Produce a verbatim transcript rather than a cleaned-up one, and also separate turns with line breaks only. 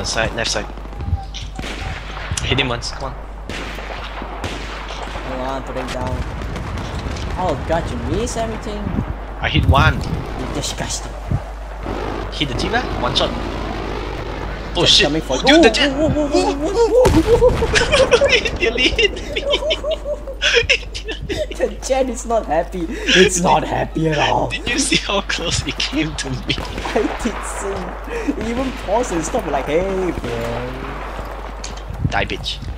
side, left side. Hit him once, come on.
Hold on, put him down. Oh god, you miss everything?
I hit one.
You're disgusting.
Hit the T-Bag, one shot. Oh
Jet's
shit!
coming for
Oh,
you.
dude, the
Whoa,
jet!
whoa, whoa, whoa, whoa, whoa,
It nearly hit me.
The jet is not happy. It's not happy at all.
Did you see how close it came to me?
I did see. It even paused and stopped like, hey bro.
Die, bitch.